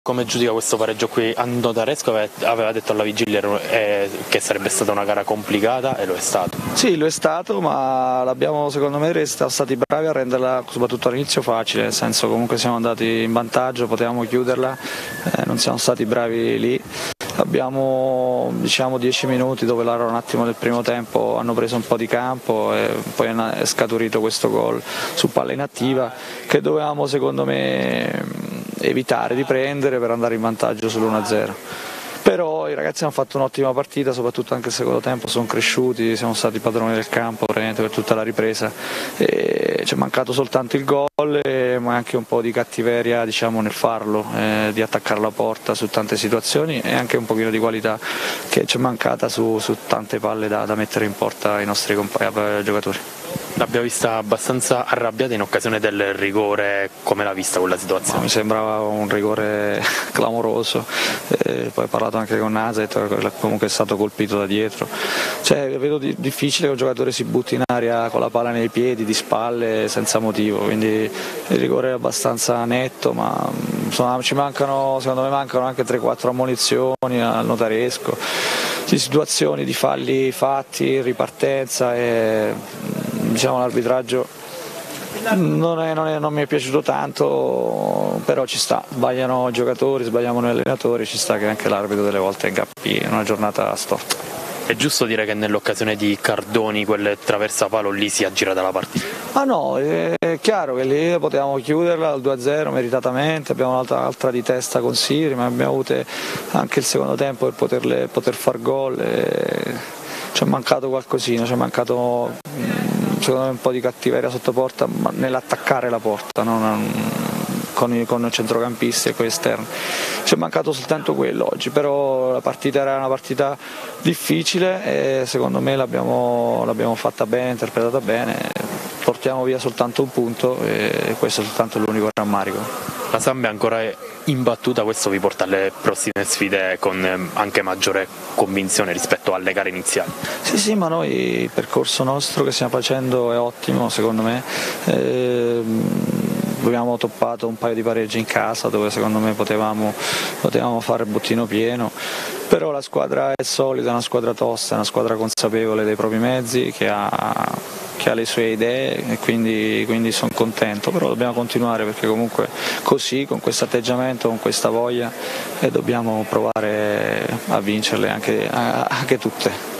Come giudica questo pareggio qui a Notaresco? Aveva detto alla vigilia che sarebbe stata una gara complicata e lo è stato. Sì, lo è stato, ma secondo me siamo stati bravi a renderla, soprattutto all'inizio, facile, nel senso comunque siamo andati in vantaggio, potevamo chiuderla, non siamo stati bravi lì. Abbiamo 10 minuti dove loro un attimo del primo tempo hanno preso un po' di campo e poi è scaturito questo gol su palla inattiva che dovevamo secondo me evitare di prendere per andare in vantaggio sull'1-0. Però i ragazzi hanno fatto un'ottima partita, soprattutto anche il secondo tempo, sono cresciuti, siamo stati padroni del campo praticamente per tutta la ripresa. E ci è mancato soltanto il gol, ma anche un po' di cattiveria nel farlo, di attaccare la porta su tante situazioni e anche un pochino di qualità che ci è mancata su tante palle da mettere in porta ai nostri giocatori. L'abbiamo vista abbastanza arrabbiata in occasione del rigore, come l'ha vista quella situazione? Mi sembrava un rigore clamoroso, poi ho parlato anche con Naset, comunque è stato colpito da dietro. Vedo difficile che un giocatore si butti in aria con la palla nei piedi, di spalle, senza motivo, quindi il rigore è abbastanza netto, ma insomma, secondo me mancano anche 3-4 ammonizioni al Notaresco, di situazioni, di falli fatti, ripartenza e l'arbitraggio non mi è piaciuto tanto, però ci sta, sbagliano i giocatori, sbagliamo noi allenatori, ci sta che anche l'arbitro delle volte ingappi in una giornata storta. È giusto dire che nell'occasione di Cardoni quel traversapalo lì si è girata la partita? Ah no, è chiaro che lì potevamo chiuderla al 2-0 meritatamente, abbiamo un'altra di testa con Siri, ma abbiamo avuto anche il secondo tempo per poter far gol ci è mancato qualcosina, ci è mancato secondo me un po' di cattiveria sotto porta nell'attaccare la porta, con i centrocampisti e con gli esterni. Ci è mancato soltanto quello oggi, però la partita era una partita difficile e secondo me l'abbiamo fatta bene, interpretata bene, portiamo via soltanto un punto e questo è soltanto l'unico rammarico. La Samp è ancora imbattuta, questo vi porta alle prossime sfide con anche maggiore convinzione rispetto alle gare iniziali? Sì, ma noi il percorso nostro che stiamo facendo è ottimo secondo me. Abbiamo toppato un paio di pareggi in casa dove secondo me potevamo fare il bottino pieno, però la squadra è solida, è una squadra tosta, è una squadra consapevole dei propri mezzi che ha le sue idee e quindi sono contento, però dobbiamo continuare perché comunque così, con questo atteggiamento, con questa voglia dobbiamo provare a vincerle anche tutte.